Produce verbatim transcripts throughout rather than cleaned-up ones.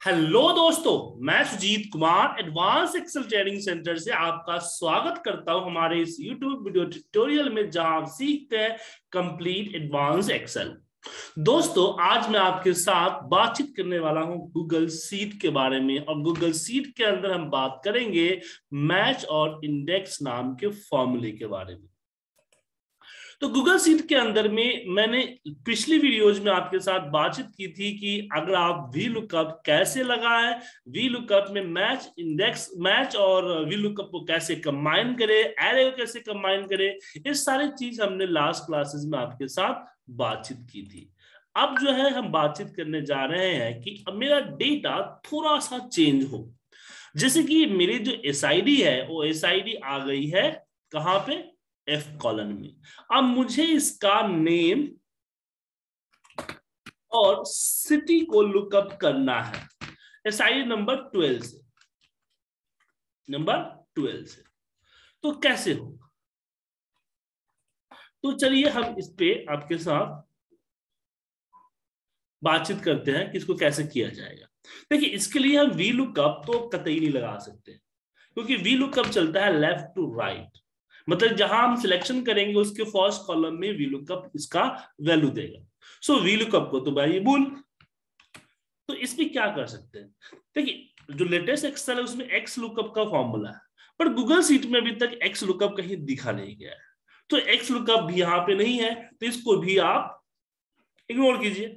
Hello दोस्तों, मैं Sujeet Kumar advance excel training centre से आपका स्वागत करता हूं हमारे इस यूट्यूब वीडियो ट्यूटोरियल में, जहां आप सीखते हैं कंप्लीट एडवांस एक्सेल। दोस्तों, आज मैं आपके साथ बातचीत करने वाला हूं गूगल शीट के बारे में, और गूगल शीट के अंदर हम बात करेंगे मैच और इंडेक्स नाम के फॉर्मूले के बारे में। तो गूगल शीट के अंदर में मैंने पिछली वीडियोज में आपके साथ बातचीत की थी कि अगर आप वी लुकअप कैसे लगाएं, वी लुकअप में मैच इंडेक्स मैच और वी लुकअप को कैसे कंबाइन करें, एरे को कैसे कंबाइन करें, ये सारी चीज हमने लास्ट क्लासेस में आपके साथ बातचीत की थी। अब जो है हम बातचीत करने जा रहे हैं कि अब मेरा डेटा थोड़ा सा चेंज हो। जैसे कि मेरी जो एस आई डी है वो एस आई डी आ गई है कहां पे, एफ कॉलन में। अब मुझे इसका नेम और सिटी को लुकअप करना है एसआई नंबर ट्वेल्व से, नंबर ट्वेल्व से। तो कैसे होगा? तो चलिए हम इस पे आपके साथ बातचीत करते हैं कि इसको कैसे किया जाएगा। देखिए, इसके लिए हम वी लुकअप तो कतई नहीं लगा सकते, क्योंकि वी लुकअप चलता है लेफ्ट टू राइट, मतलब जहां हम सिलेक्शन करेंगे उसके फर्स्ट कॉलम में वी लुकअप इसका वैल्यू देगा। सो वी लुकअप को तो वेरिएबल, तो इसमें क्या कर सकते हैं? देखिए, जो लेटेस्ट एक्सेल है उसमें एक्स लुकअप का फॉर्मूला है, पर गूगल शीट में अभी तक एक्स लुकअप कहीं दिखा नहीं गया है। तो एक्स लुकअप भी यहां पे नहीं है, तो इसको भी आप इग्नोर कीजिए।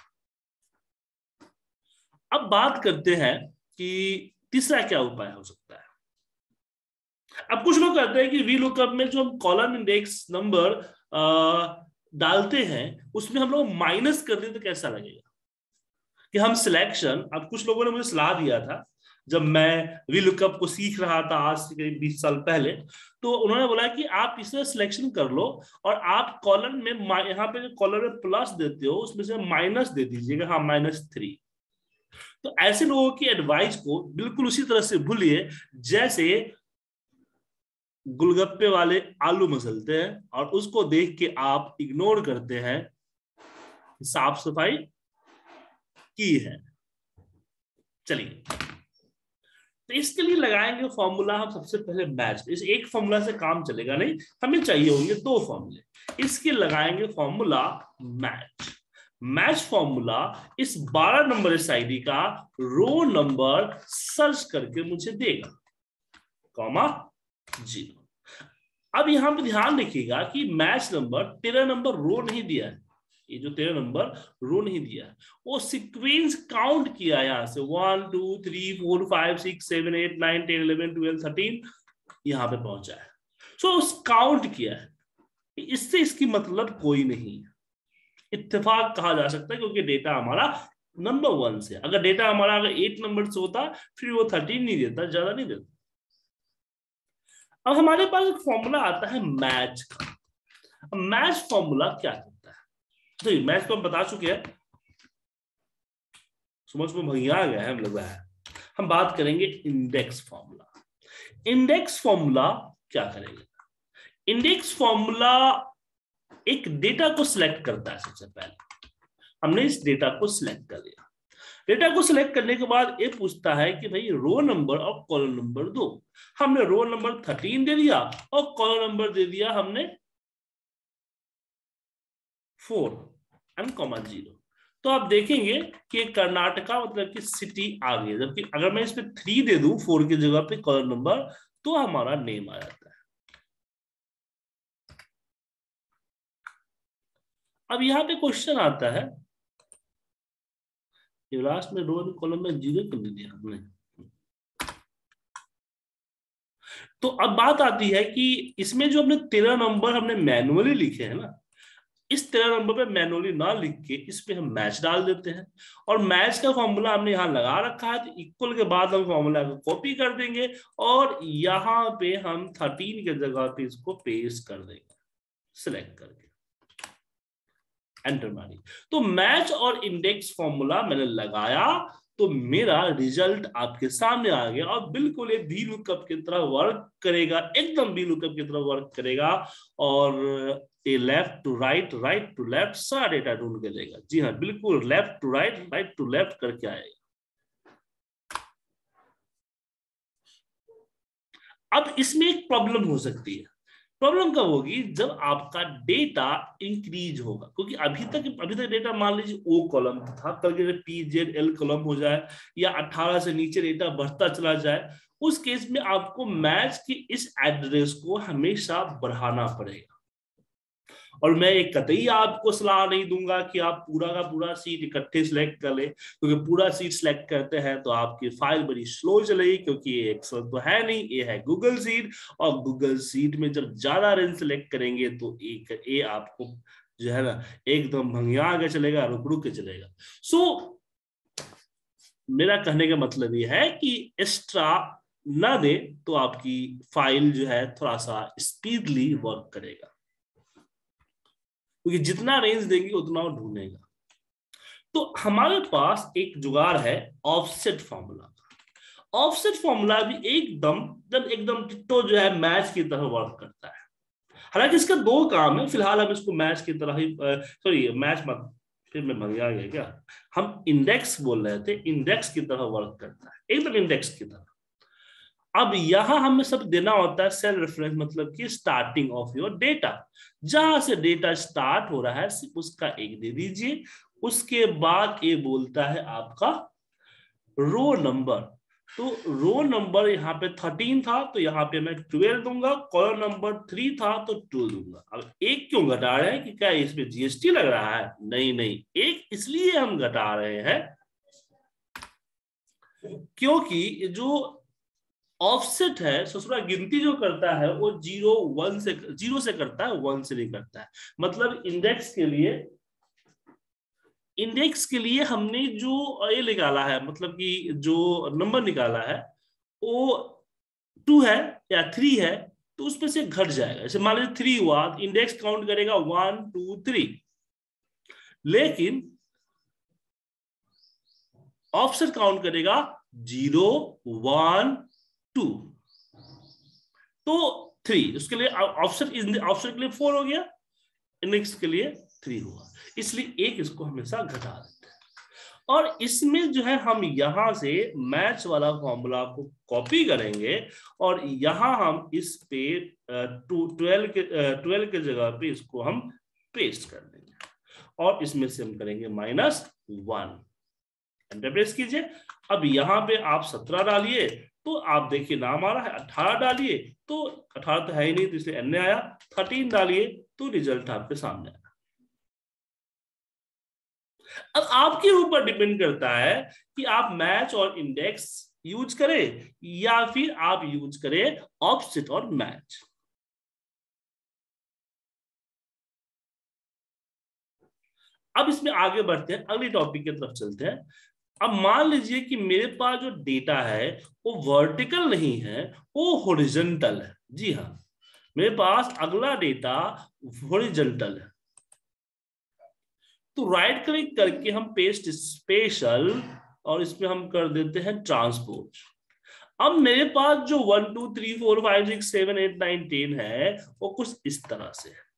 अब बात करते हैं कि तीसरा क्या उपाय हो सकता है। अब कुछ लोग कहते हैं कि वी लुकअप में जो हम कॉलम इंडेक्स नंबर डालते हैं उसमें हम लोग माइनस कर दें तो कैसा लगेगा कि हम सिलेक्शन, अब कुछ लोगों ने मुझे सलाह दिया था जब मैं वी लुकअप को सीख रहा था आज से करीब बीस साल पहले, तो उन्होंने बोला कि आप इसमें सिलेक्शन कर लो और आप कॉलम में यहाँ पे जो कॉलम में प्लस देते हो उसमें से माइनस दे दीजिएगा, हाँ माइनस थ्री। तो ऐसे लोगों की एडवाइस को बिल्कुल उसी तरह से भूलिए जैसे गुलगप्पे वाले आलू मसलते हैं और उसको देख के आप इग्नोर करते हैं साफ सफाई की है। चलिए, तो इसके लिए लगाएंगे फॉर्मूला हम सबसे पहले मैच। इस एक फॉर्मूला से काम चलेगा नहीं, हमें चाहिए होंगे दो फॉर्मूले। इसके लगाएंगे फॉर्मूला मैच। मैच फॉर्मूला इस बारह नंबर एस आई डी का रो नंबर सर्च करके मुझे देगा, कॉमा जीरो। अब यहां पे ध्यान रखिएगा कि मैच नंबर तेरह नंबर रो नहीं दिया है, ये जो तेरह नंबर रो नहीं दिया है वो सीक्वेंस काउंट किया यहां से one two three four five six seven eight nine ten eleven twelve thirteen यहां पे पहुंचा है। सो उस काउंट किया है, इससे इसकी मतलब कोई नहीं है, इत्तेफाक कहा जा सकता है, क्योंकि डेटा हमारा नंबर वन से, अगर डेटा हमारा अगर एट नंबर से होता फिर वो थर्टीन नहीं देता, ज्यादा नहीं देता। अब हमारे पास एक फॉर्मूला आता है मैच का। मैच फॉर्मूला क्या करता है? तो मैच को हम बता चुके हैं, समझ में भैया गया है हम लोग है। हम बात करेंगे इंडेक्स फॉर्मूला। इंडेक्स फॉर्मूला क्या करेगा? इंडेक्स फॉर्मूला एक डेटा को सिलेक्ट करता है। सबसे पहले हमने इस डेटा को सिलेक्ट कर लिया। डेटा को सिलेक्ट करने के बाद ये पूछता है कि भाई रो नंबर और कॉलम नंबर दो। हमने रो नंबर थर्टीन दे दिया और कॉलम नंबर दे दिया हमने फोर एंड कॉमा जीरो। तो आप देखेंगे कि कर्नाटका मतलब कि सिटी आ गई, जबकि अगर मैं इस पे थ्री दे दूं फोर की जगह पे कॉलम नंबर, तो हमारा नेम आ जाता है। अब यहां पे क्वेश्चन आता है, लास्ट में रो कॉलम में जीरो कर दिया हमने। तो अब बात आती है कि इसमें जो हमने तेरह नंबर हमने मैनुअली लिखे हैं ना, इस तेरह नंबर पे मैनुअली ना लिख के इस पे हम मैच डाल देते हैं, और मैच का फॉर्मूला हमने यहाँ लगा रखा है, तो इक्वल के बाद हम फॉर्मूला को कॉपी कर देंगे और यहाँ पे हम थर्टीन के जगह पे इसको पेस्ट कर देंगे सिलेक्ट करके, एंटर मारिए। तो मैच और इंडेक्स फॉर्मूला मैंने लगाया तो मेरा रिजल्ट आपके सामने आ गया, और बिल्कुल एक वी लुकअप की तरह वर्क करेगा, एकदम वी लुकअप की तरह वर्क करेगा, और ये left to right, right to left सारा डेटा ढूंढ के देगा। जी हाँ, बिल्कुल left to right, right to left करके आएगा। अब इसमें एक प्रॉब्लम हो सकती है। प्रॉब्लम कब होगी? जब आपका डेटा इंक्रीज होगा, क्योंकि अभी तक अभी तक डेटा मान लीजिए ओ कॉलम था, कल के पी जेड एल कॉलम हो जाए या अठारह से नीचे डेटा बढ़ता चला जाए, उस केस में आपको मैच की इस एड्रेस को हमेशा बढ़ाना पड़ेगा। और मैं एक कतई आपको सलाह नहीं दूंगा कि आप पूरा का पूरा सीट इकट्ठे सिलेक्ट कर ले, क्योंकि पूरा सीट सिलेक्ट करते हैं तो आपकी फाइल बड़ी स्लो चलेगी, क्योंकि ये एक्सेल तो है नहीं, ये है गूगल सीट। और गूगल सीट में जब ज्यादा रेंज सिलेक्ट करेंगे तो एक ये आपको जो है ना एकदम भंगिया के चलेगा, रुक रुक के चलेगा। सो so, मेरा कहने का मतलब ये है कि एक्स्ट्रा ना दे तो आपकी फाइल जो है थोड़ा सा स्पीडली वर्क करेगा, क्योंकि जितना रेंज देंगे उतना वो ढूंढेगा। तो हमारे पास एक जुगाड़ है ऑफसेट फॉर्मूला। ऑफसेट फॉर्मूला भी एकदम जब एकदम तो जो है मैच की तरह वर्क करता है। हालांकि इसका दो काम है, फिलहाल हम इसको मैच की तरह ही, सॉरी मैच मत, फिर मैं भंगिया गया क्या, हम इंडेक्स बोल रहे थे, इंडेक्स की तरह वर्क करता है, एकदम इंडेक्स की तरह। अब यहां हमें सब देना होता है सेल रेफरेंस, मतलब कि स्टार्टिंग ऑफ योर डेटा, जहां से डेटा स्टार्ट हो रहा है सिर्फ उसका एक दे दीजिए। उसके बाद ये बोलता है आपका रो नंबर, तो रो नंबर यहाँ पे थर्टीन था तो यहाँ पे मैं ट्वेल्व दूंगा, कॉलम नंबर थ्री था तो टू दूंगा। अब एक क्यों घटा रहे हैं कि क्या इसमें जीएसटी लग रहा है? नहीं नहीं, एक इसलिए हम घटा रहे हैं क्योंकि जो ऑफसेट है ससुरा गिनती जो करता है वो जीरो वन से जीरो से करता है, वन से नहीं करता है। मतलब इंडेक्स के लिए इंडेक्स के लिए हमने जो ये निकाला है, मतलब कि जो नंबर निकाला है वो टू है या थ्री है, तो उसमें से घट जाएगा। जैसे मान लीजिए थ्री हुआ, इंडेक्स काउंट करेगा वन टू थ्री, लेकिन ऑफसेट काउंट करेगा जीरो वन टू, तो थ्री। उसके लिए ऑफसेट ऑफसेट के लिए फोर हो गया, इंडेक्स के लिए थ्री हुआ, इसलिए एक इसको हमेशा घटा देते हैं। और इसमें जो है हम यहां से मैच वाला फॉर्मूला को कॉपी करेंगे और यहां हम इस पे ट्वेल्व के ट्वेल्व के जगह पे इसको हम पेस्ट कर देंगे और इसमें से हम करेंगे माइनस वन। एंटर प्रेस कीजिए। अब यहाँ पे आप सत्रह डालिए तो आप देखिए नाम आ रहा है, अठारह डालिए तो अठारह तो है ही नहीं तो इसलिए एन आया, थर्टीन डालिए तो रिजल्ट आपके सामने आया। अब आपके ऊपर डिपेंड करता है कि आप मैच और इंडेक्स यूज करें या फिर आप यूज करें ऑफसेट और मैच। अब इसमें आगे बढ़ते हैं, अगली टॉपिक की तरफ चलते हैं। अब मान लीजिए कि मेरे पास जो डेटा है वो वर्टिकल नहीं है, वो हॉरिजॉन्टल है। जी हाँ, मेरे पास अगला डेटा हॉरिजॉन्टल है, तो राइट क्लिक करके हम पेस्ट स्पेशल और इसमें हम कर देते हैं ट्रांसपोज। अब मेरे पास जो one two three four five six seven eight nine ten है वो कुछ इस तरह से है,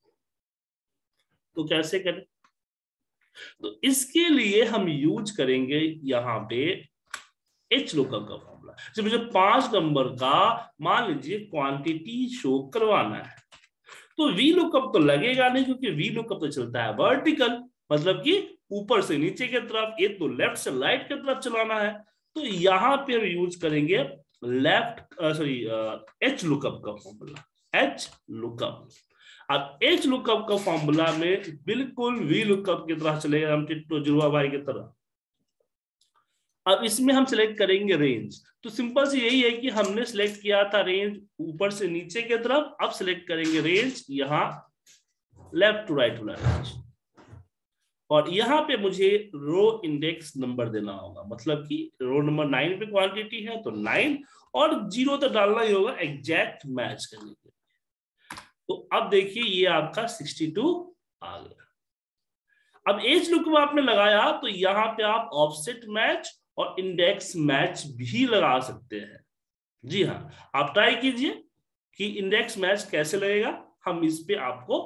तो कैसे करें? तो इसके लिए हम यूज करेंगे यहाँ पे एच लुकअप का फॉर्मूला। जब मुझे पांच नंबर का मान लीजिए क्वांटिटी शो करवाना है तो वी लुकअप तो लगेगा नहीं, क्योंकि वी लुकअप तो चलता है वर्टिकल, मतलब कि ऊपर से नीचे की तरफ, एक तो लेफ्ट से राइट की तरफ चलाना है। तो यहाँ पे हम यूज करेंगे लेफ्ट सॉरी एच लुकअप का फॉर्मूला, एच लुकअप। अब एच लुकअप का फॉर्मूला में बिल्कुल वी लुकअप की तरह चलेगा, हम टिट्टो जुड़वा भाई की तरह। अब इसमें हम सिलेक्ट करेंगे रेंज, तो सिंपल से यही है कि हमने सिलेक्ट किया था रेंज ऊपर से नीचे की तरफ, अब सिलेक्ट करेंगे रेंज यहाँ लेफ्ट टू राइट वाला रेंज। और यहाँ पे मुझे रो इंडेक्स नंबर देना होगा, मतलब कि रो नंबर नाइन पे क्वांटिटी है तो नाइन, और जीरो तो डालना ही होगा एग्जैक्ट मैच करने के लिए। तो अब देखिए ये आपका सिक्सटी टू आ गया। अब एज लुकअप आपने लगाया तो यहाँ पे आप ऑफसेट मैच और इंडेक्स मैच भी लगा सकते हैं। जी हाँ, आप ट्राई कीजिए कि इंडेक्स मैच कैसे लगेगा। हम इस पे आपको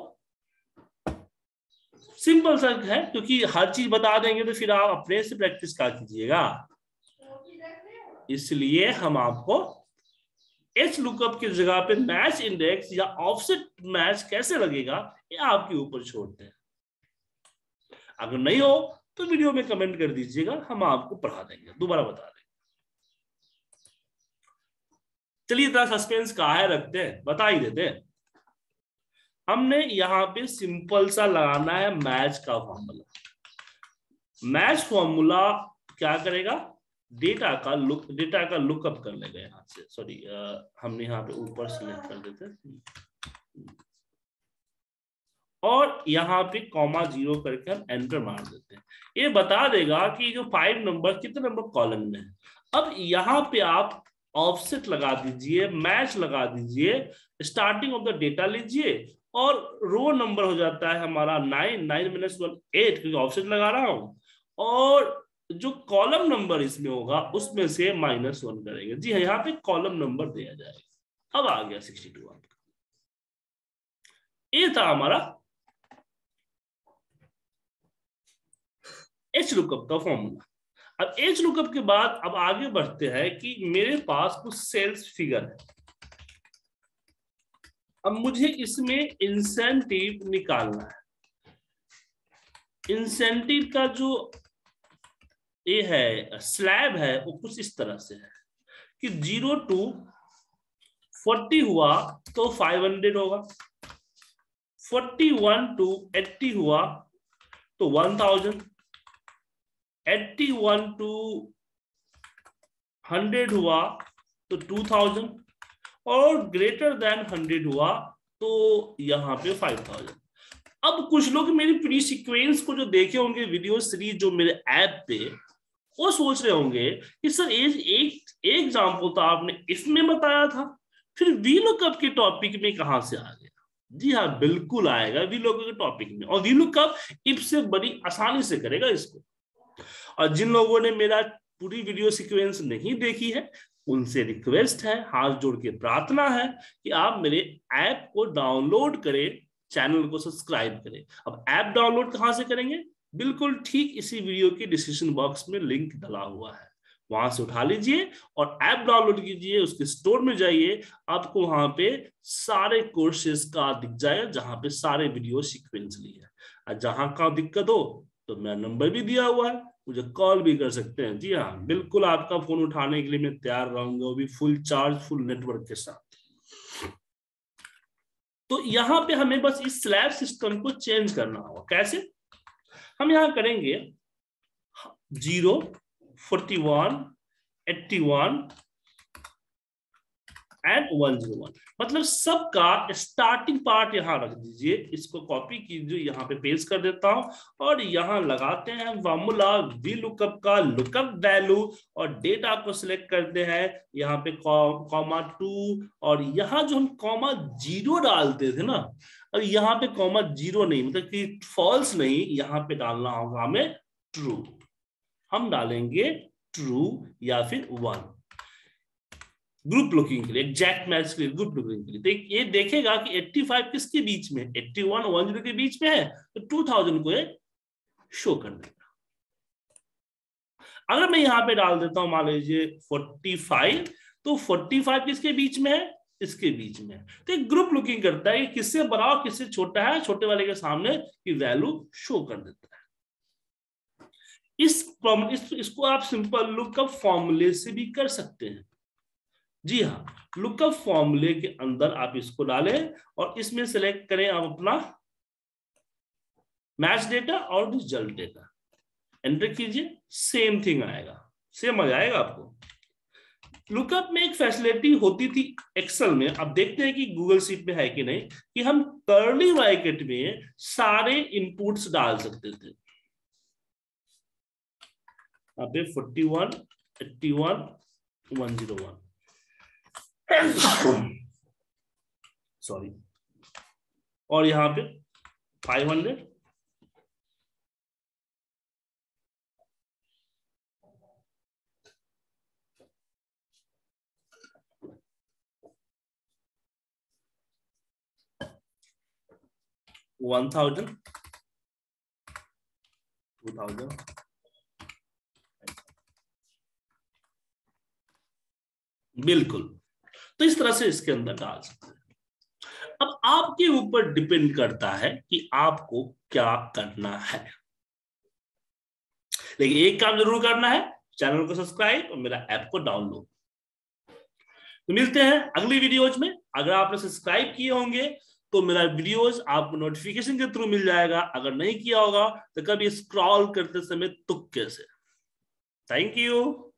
सिंपल सा है, क्योंकि हर चीज बता देंगे तो फिर आप अपने से प्रैक्टिस क्या कीजिएगा, इसलिए हम आपको एच लुकअप की जगह पे मैच इंडेक्स या ऑफसेट मैच कैसे लगेगा ये आपके ऊपर छोड़ते हैं। अगर नहीं हो तो वीडियो में कमेंट कर दीजिएगा, हम आपको पढ़ा देंगे, दोबारा बता देंगे। चलिए इतना सस्पेंस कहाँ है रखते हैं, बता ही देते हैं। हमने यहाँ पे सिंपल सा लगाना है मैच का फॉर्मूला। मैच फॉर्मूला क्या करेगा, डेटा का लुक डेटा का लुकअप कर लेगा यहाँ से, सॉरी हमने यहाँ पे ऊपर सिलेक्ट कर देते हैं और यहाँ पे कॉमा जीरो करके हम एंटर मार देते हैं। ये बता देगा कि जो फाइव नंबर कितने नंबर कॉलम में है। अब यहाँ पे आप ऑफसेट लगा दीजिए, मैच लगा दीजिए, स्टार्टिंग ऑफ द डेटा लीजिए और रो नंबर हो जाता है हमारा nine, nine minus one eight, क्योंकि ऑफसेट लगा रहा हूं, और जो कॉलम नंबर इसमें होगा उसमें से माइनस वन करेंगे। जी हाँ, यहाँ पे कॉलम नंबर दिया जाएगा। अब आ गया सिक्सटी टू आपका। ये था हमारा एच लुकअप का फॉर्मूला। अब एच लुकअप के बाद अब आगे बढ़ते हैं कि मेरे पास कुछ सेल्स फिगर है। अब मुझे इसमें इंसेंटिव निकालना है। इंसेंटिव का जो ये है स्लैब है वो कुछ इस तरह से है कि जीरो टू फोर्टी हुआ तो फाइव हंड्रेड होगा, फोर्टी वन टू एट्टी हुआ तो one thousand, eighty one two hundred हुआ तो टू थाउजेंड, और ग्रेटर देन हंड्रेड हुआ तो यहाँ पे फाइव थाउजेंड। अब कुछ लोग मेरी प्री सीक्वेंस को जो देखे होंगे वीडियो सीरीज जो मेरे ऐप पे, वो सोच रहे होंगे कि सर एक एक एग्जांपल तो आपने इसमें बताया था, फिर वी लुकअप के टॉपिक में कहां से आ गया। जी हाँ, बिल्कुल आएगा वी लुकअप के टॉपिक में, और वी लुकअप इफ से बड़ी आसानी से करेगा इसको। और जिन लोगों ने मेरा पूरी वीडियो सीक्वेंस नहीं देखी है उनसे रिक्वेस्ट है, हाथ जोड़ के प्रार्थना है कि आप मेरे ऐप को डाउनलोड करें, चैनल को सब्सक्राइब करें। अब ऐप डाउनलोड कहां से करेंगे, बिल्कुल ठीक इसी वीडियो के डिस्क्रिप्शन बॉक्स में लिंक डला हुआ है, वहां से उठा लीजिए और ऐप डाउनलोड कीजिए। उसके स्टोर में जाइए, आपको वहां पे सारे कोर्सेज का दिख जाएगा जहां पे सारे वीडियो सीक्वेंस ली है। और जहां का दिक्कत हो तो मेरा नंबर भी दिया हुआ है, मुझे कॉल भी कर सकते हैं। जी हाँ, बिल्कुल आपका फोन उठाने के लिए मैं तैयार रहूंगा, वो भी फुल चार्ज फुल नेटवर्क के साथ। तो यहाँ पे हमें बस इस स्लैब सिस्टम को चेंज करना होगा। कैसे, हम यहां करेंगे zero, forty one, eighty one and one zero one, मतलब सबका स्टार्टिंग पार्ट यहां रख दीजिए। इसको कॉपी कीजिए, यहां पे पेस्ट कर देता हूं और यहां लगाते हैं फॉर्मूला वी लुकअप का लुकअप वैल्यू और डेटा को सिलेक्ट करते हैं यहाँ पे कॉमा टू, और यहां जो हम कॉमा जीरो डालते थे ना, अब यहाँ पे कॉमा जीरो नहीं, मतलब कि फॉल्स नहीं, यहाँ पे डालना होगा हमें ट्रू। हम डालेंगे ट्रू या फिर वन, ग्रुप लुकिंग के लिए, एग्जैक्ट मैच के लिए, ग्रुप लुकिंग के लिए। तो ये देखेगा कि पचासी किसके बीच में, इक्यासी, दस के बीच में है तो दो हज़ार को ये शो कर देगा। अगर मैं यहां पे डाल देता हूं मान लीजिए पैंतालीस, तो पैंतालीस किसके बीच में है, इसके बीच में है। तो एक ग्रुप लुकिंग करता है कि किससे बड़ा और किससे छोटा है, छोटे वाले के सामने की वैल्यू शो कर देता है। इस, इस इसको आप सिंपल लुकअप फॉर्मूले से भी कर सकते हैं। जी हाँ, लुकअप फॉर्मूले के अंदर आप इसको डालें और इसमें सेलेक्ट करें आप अपना मैच डेटा और रिजल्ट डेटा, एंटर कीजिए, सेम थिंग आएगा, सेम आ जाएगा आपको। लुकअप में एक फैसिलिटी होती थी एक्सेल में, अब देखते हैं कि गूगल शीट में है कि नहीं, कि हम कर्ली ब्रैकेट में सारे इनपुट्स डाल सकते थे। यहाँ पे forty one, eighty one, one zero one, sorry, और यहां पे five hundred, one thousand, two thousand, बिल्कुल। तो इस तरह से इसके अंदर डाल सकते हैं। अब आपके ऊपर डिपेंड करता है कि आपको क्या करना है, लेकिन एक काम जरूर करना है, चैनल को सब्सक्राइब और मेरा ऐप को डाउनलोड। तो मिलते हैं अगली वीडियोज में। अगर आपने सब्सक्राइब किए होंगे तो मेरा वीडियोज आपको नोटिफिकेशन के थ्रू मिल जाएगा, अगर नहीं किया होगा तो कभी स्क्रॉल करते समय तुक्के से। Thank you.